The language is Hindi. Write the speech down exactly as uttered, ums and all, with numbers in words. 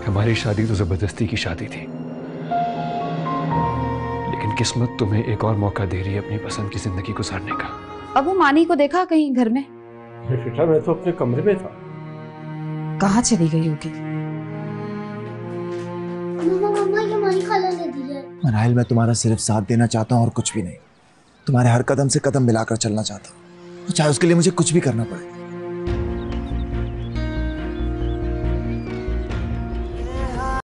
हमारी शादी तो जबरदस्ती की शादी थी, लेकिन किस्मत तुम्हें एक और मौका दे रही है अपनी पसंद की जिंदगी गुजारने का। अब वो मानी को देखा कहीं घर में? बेटा मैं तो अपने कमरे में था। कहाँ चली गई होगी? मम्मा मम्मा ये मानी खाला ने दी है। मनाइल, मैं तुम्हारा सिर्फ साथ देना चाहता हूँ और कुछ भी नहीं। तुम्हारे हर कदम से कदम मिलाकर चलना चाहता हूँ, चाहे उसके लिए मुझे कुछ भी करना पड़े।